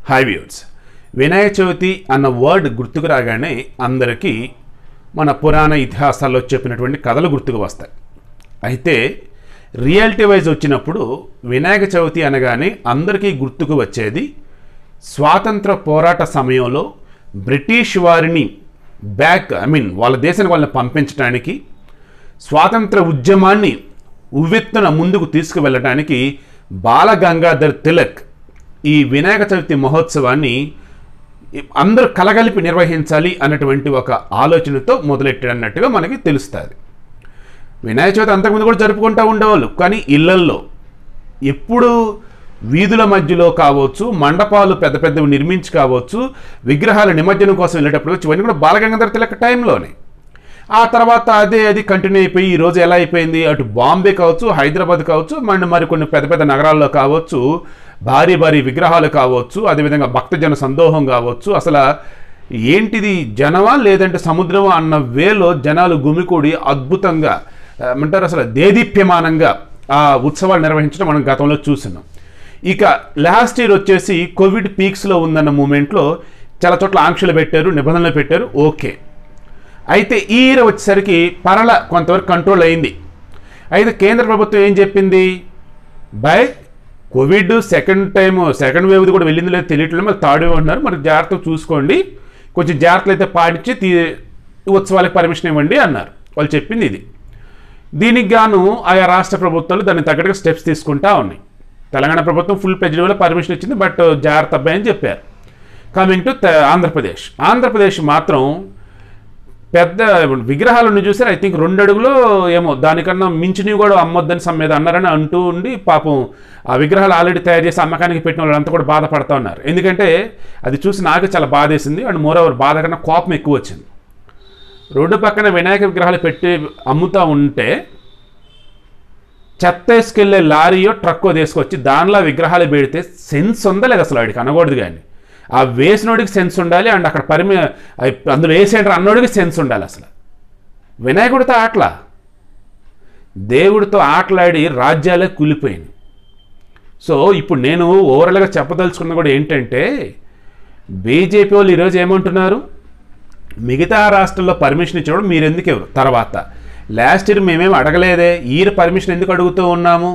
High viewers, Vinayaka Chavithi అన్న word గుర్తుకు రాగానే అందరికీ మన పురాణ ఇతిహాసాల్లో చెప్పినటువంటి కథలు గుర్తుకు వస్తాయి. అయితే రియాలిటీ వైజ్ వచ్చినప్పుడు వినాయక చవితి అనగానే అందరికీ గుర్తుకు వచ్చేది స్వాతంత్ర పోరాట సమయంలో బ్రిటిష్ వారిని వాళ్ళ దేశానికి వాళ్ళని పంపించడానికి, స్వాతంత్ర ఉద్యమాన్ని ఉవ్వెత్తున ముందుకు తీసుకువెళ్ళడానికి బాల గంగాధర్ తిలక్ ఈ వినాయక చవితి మహోత్సవాన్ని అందరూ కలగలిపి నిర్వహించాలి అన్నటువంటి ఒక ఆలోచనతో మొదలెట్టినట్టుగా మనకి తెలుస్తుంది. వినాయక చవితి అంతకుముందు కూడా జరుపుకుంటూ ఉండేవాళ్ళు, కానీ ఇళ్లల్లో ఎప్పుడు వీధుల మధ్యలో కావచ్చు, మండపాలు పెద్ద పెద్దవి నిర్మించి కావచ్చు, విగ్రహాల నిమజ్జనం కోసం వెళ్ళేటప్పుడు ఇవన్నీ కూడా బాలగంగాధర తిలక్ టైంలోనే. ఆ తర్వాత అది కంటిన్యూ అయిపోయి ఈరోజు ఎలా అయిపోయింది, అటు బాంబే కావచ్చు, హైదరాబాద్ కావచ్చు, మరికొన్ని పెద్ద పెద్ద నగరాల్లో కావచ్చు, భారీ భారీ విగ్రహాలు కావచ్చు, అదేవిధంగా భక్తజన సందోహం కావచ్చు. అసలు ఏంటిది, జనమా లేదంటే సముద్రమా అన్న వేలో జనాలు గుమికూడి అద్భుతంగా అంటారు అసలు దేదీప్యమానంగా ఆ ఉత్సవాలు నిర్వహించడం మనం గతంలో చూస్తున్నాం. ఇక లాస్ట్ ఇయర్ వచ్చేసి కోవిడ్ పీక్స్లో ఉందన్న మూమెంట్లో చాలా చోట్ల ఆంక్షలు పెట్టారు, నిబంధనలు పెట్టారు, ఓకే. అయితే ఈ ఇయర్ వచ్చేసరికి కొంతవరకు కంట్రోల్ అయింది. అయితే కేంద్ర ప్రభుత్వం ఏం చెప్పింది, కోవిడ్ సెకండ్ వేవ్ కూడా వెళ్ళింది లేదు తెలియట్లేదు, మరి థర్డ్ వేవ్ అంటున్నారు, మరి జాగ్రత్తగా చూసుకోండి, కొంచెం జాగ్రత్తలు అయితే పాటించి ఉత్సవాలకు పర్మిషన్ ఇవ్వండి అన్నారు. వాళ్ళు చెప్పింది ఇది. దీనికి గాను ఆయా రాష్ట్ర ప్రభుత్వాలు దానికి తగ్గట్టుగా స్టెప్స్ తీసుకుంటా ఉన్నాయి. తెలంగాణ ప్రభుత్వం ఫుల్ ప్లెడ్జ్ వల్ల పర్మిషన్ ఇచ్చింది, బట్ జాగ్రత్త అబ్బాయి అని చెప్పారు. కమింగ్ టు ఆంధ్రప్రదేశ్ మాత్రం పెద్ద విగ్రహాలను చూసారు. ఐ థింక్ 2 అడుగులో ఏమో దానికన్నా మించినవి కూడా అమ్మొద్దని సమ్మేద అన్నారని అంటూ ఉండి పాపం ఆ విగ్రహాలు ఆల్రెడీ తయారు చేసి అమ్మకానికి పెట్టిన వాళ్ళంతా కూడా బాధపడుతూ ఉన్నారు. ఎందుకంటే అది చూసి నాకు చాలా బాధేసింది. అండ్ మోరోవర్ బాధ కన్నా కోపం ఎక్కువ వచ్చింది. రోడ్డు పక్కన వినాయక విగ్రహాలు పెట్టి అమ్ముతూ ఉంటే చెత్త వేసుకెళ్లే లారీయో ట్రక్కో తీసుకొచ్చి దానిలో విగ్రహాలు పెడితే సెన్స్ ఉందా లేదు అసలు వాడికి అనకూడదు. కానీ ఆ వేసినోడికి సెన్స్ ఉండాలి, అండ్ అక్కడ అందులో వేసేంటారు అన్నోడికి సెన్స్ ఉండాలి. అసలు వినాయకుడితో దేవుడితో ఆటలాడి రాజ్యాలే కూలిపోయింది. సో ఇప్పుడు నేను ఓవరాల్గా చెప్పదలుచుకున్న కూడా ఏంటంటే, బీజేపీ వాళ్ళు ఈరోజు ఏమంటున్నారు, మిగతా రాష్ట్రాల్లో పర్మిషన్ ఇచ్చినప్పుడు మీరు ఎందుకు ఎవరు తర్వాత లాస్ట్ ఇయర్ మేమేం అడగలేదే, ఈ ఇయర్ పర్మిషన్ ఎందుకు అడుగుతూ ఉన్నాము,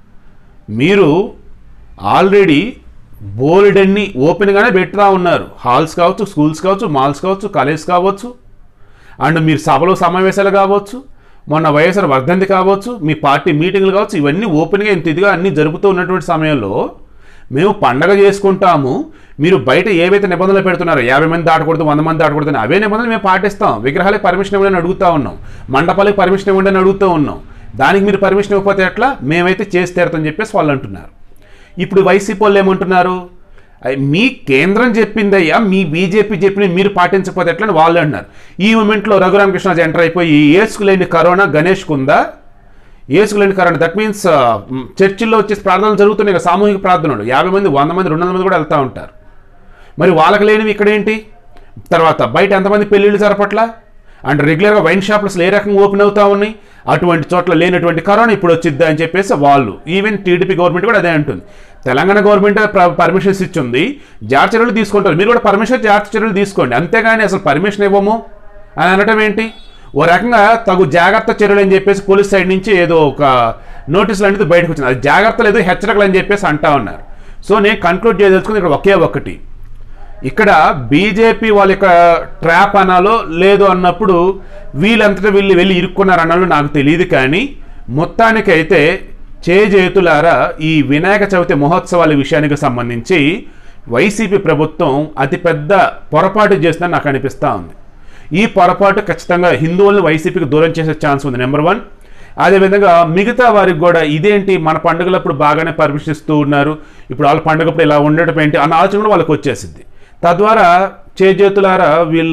మీరు ఆల్రెడీ బోల్డన్ని ఓపెన్గానే పెడతా ఉన్నారు. హాల్స్ కావచ్చు, స్కూల్స్ కావచ్చు, మాల్స్ కావచ్చు, కాలేజ్ కావచ్చు, అండ్ మీరు సభలో సమావేశాలు కావచ్చు, మొన్న వైఎస్ఆర్ వర్ధంతి కావచ్చు, మీ పార్టీ మీటింగ్లు కావచ్చు, ఇవన్నీ ఓపెన్గా ఇంత ఇదిగా అన్నీ జరుపుతూ ఉన్నటువంటి సమయంలో మేము పండగ చేసుకుంటాము, మీరు బయట ఏవైతే నిబంధనలు పెడుతున్నారో 50 మంది దాటకూడదు, 100 మంది దాటకూడదు అని అవే నిబంధనలు మేము పాటిస్తాం. విగ్రహాలకు పర్మిషన్ ఇవ్వండి అడుగుతూ ఉన్నాం, మండపాలకు పర్మిషన్ ఇవ్వండి అని అడుగుతూ ఉన్నాం. దానికి మీరు పర్మిషన్ ఇవ్వకపోతే ఎట్లా, మేమైతే చేసి తీరుతామని చెప్పేసి వాళ్ళు అంటున్నారు. ఇప్పుడు వైసీపీ వాళ్ళు ఏమంటున్నారు, మీ కేంద్రం చెప్పిందయ్యా, మీ బీజేపీ చెప్పిన మీరు పాటించకపోతే ఎట్లా అని వాళ్ళు అంటున్నారు. ఈ మూమెంట్లో రఘురామకృష్ణరాజు ఎంటర్ అయిపోయి ఏసుకులేని కరోనా గణేష్కు ఉందా, ఏసుకులేని కరోనా దట్ మీన్స్ చర్చిల్లో వచ్చేసి ప్రార్థనలు జరుగుతున్నాయి కదా, సామూహిక ప్రార్థనలు 50 మంది, 100 మంది, 200 మంది కూడా వెళ్తూ ఉంటారు. మరి వాళ్ళకి లేనివి ఇక్కడేంటి, తర్వాత బయట ఎంతమంది పెళ్ళిళ్ళు జరపట్ల, అండ్ రెగ్యులర్గా వైన్ షాప్లు అసలు ఏ రకంగా ఓపెన్ అవుతూ ఉన్నాయి, అటువంటి చోట్ల లేనటువంటి కరోనా ఇప్పుడు వచ్చిద్దా అని చెప్పేసి వాళ్ళు, ఈవెన్ టీడీపీ గవర్నమెంట్ కూడా అదే అంటుంది. తెలంగాణ గవర్నమెంట్ పర్మిషన్స్ ఇచ్చింది, జాగ్రత్త చర్యలు తీసుకుంటారు, మీరు కూడా జాగ్రత్త చర్యలు తీసుకోండి, అంతేగాని అసలు పర్మిషన్ ఇవ్వము అని అనటం ఏంటి. ఓ రకంగా తగు జాగ్రత్త చర్యలు అని చెప్పేసి పోలీస్ సైడ్ నుంచి ఏదో ఒక నోటీసులు అనేది బయటకు వచ్చింది, అది జాగ్రత్తలు ఏదో హెచ్చరికలు అని చెప్పేసి అంటా ఉన్నారు. సో నేను కన్క్లూడ్ చేయదలుచుకుంది ఇక్కడ ఒకే ఒకటి, ఇక్కడ బీజేపీ వాళ్ళ యొక్క ట్రాప్ అనాలో లేదు అన్నప్పుడు వీళ్ళంతటా వెళ్ళి ఇరుక్కున్నారు అన్నాలో నాకు తెలియదు. కానీ మొత్తానికైతే చేతులారా ఈ వినాయక చవితి మహోత్సవాల విషయానికి సంబంధించి వైసీపీ ప్రభుత్వం అతిపెద్ద పొరపాటు చేస్తుందని నాకు అనిపిస్తూ ఉంది. ఈ పొరపాటు ఖచ్చితంగా హిందువులను వైసీపీకి దూరం చేసే ఛాన్స్ ఉంది, నెంబర్ 1. అదేవిధంగా మిగతా వారికి కూడా ఇదేంటి మన పండుగలప్పుడు బాగానే పర్మిషన్ ఇస్తూ ఉన్నారు, ఇప్పుడు వాళ్ళ పండుగప్పుడు ఇలా ఉండటం ఏంటి అన్న ఆలోచన కూడా వాళ్ళకి వచ్చేసింది. తద్వారా చేతులారా వీళ్ళ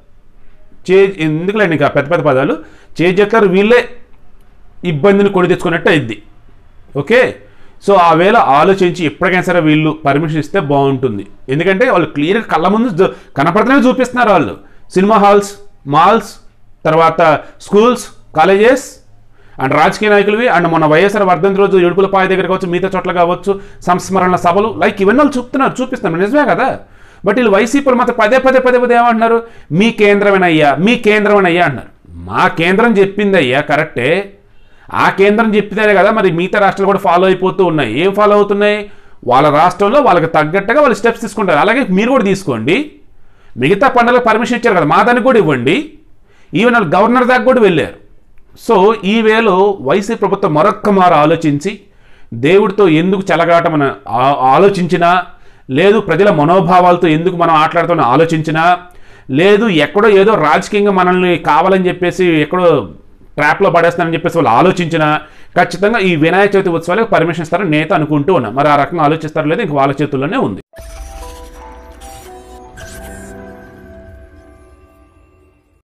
ఎందుకులేండి ఇంకా పెద్ద పెద్ద పదాలు, చేతులారా వీళ్ళే ఇబ్బందిని కొని తెచ్చుకున్నట్టు అయింది. ఓకే, సో ఆ వేళ ఆలోచించి ఎప్పటికైనా సరే వీళ్ళు పర్మిషన్ ఇస్తే బాగుంటుంది. ఎందుకంటే వాళ్ళు క్లియర్గా కళ్ళ ముందు కనపడుతూనే చూపిస్తున్నారు. వాళ్ళు సినిమా హాల్స్, మాల్స్, తర్వాత స్కూల్స్, కాలేజెస్, అండ్ రాజకీయ నాయకులవి అండ్ మన వైఎస్ఆర్ వర్ధంతి రోజు ఏడుపులపాయ దగ్గర కావచ్చు, మిగతా చోట్ల కావచ్చు, సంస్మరణ సభలు లైక్ ఇవన్నీ వాళ్ళు చూపిస్తున్నారు, నిజమే కదా. బట్ వీళ్ళు వైసీపీలు మాత్రం పదే ఏమంటున్నారు, మీ కేంద్రమేనయ్యా అంటున్నారు. మా కేంద్రం చెప్పింది అయ్యా కరెక్టే, ఆ కేంద్రం చెప్పితేనే కదా మరి మిగతా రాష్ట్రాలు కూడా ఫాలో అయిపోతూ ఉన్నాయి. ఏం ఫాలో అవుతున్నాయి, వాళ్ళ రాష్ట్రంలో వాళ్ళకి తగ్గట్టుగా వాళ్ళు స్టెప్స్ తీసుకుంటారు. అలాగే మీరు కూడా తీసుకోండి. మిగతా పండుగలకు పర్మిషన్ ఇచ్చారు కదా, మా దానికి కూడా ఇవ్వండి. ఈవెన్ వాళ్ళు గవర్నర్ దాకా కూడా వెళ్ళారు. సో ఈ వేలో వైసీపీ ప్రభుత్వం మరొక్క మారు ఆలోచించి దేవుడితో ఎందుకు చెలగాటమని ఆలోచించినా, లేదు ప్రజల మనోభావాలతో ఎందుకు మనం ఆటలాడుతామని ఆలోచించినా, లేదు ఎక్కడో ఏదో రాజకీయంగా మనల్ని కావాలని చెప్పేసి ఎక్కడో ట్రాప్లో పడేస్తానని చెప్పేసి వాళ్ళు ఆలోచించినా ఖచ్చితంగా ఈ వినాయక చవితి ఉత్సవాలకు పర్మిషన్ ఇస్తారని నేత అనుకుంటూ ఉన్నా. మరి ఆ రకంగా ఆలోచిస్తారో లేదో ఇంక వాళ్ళ చేతుల్లోనే ఉంది.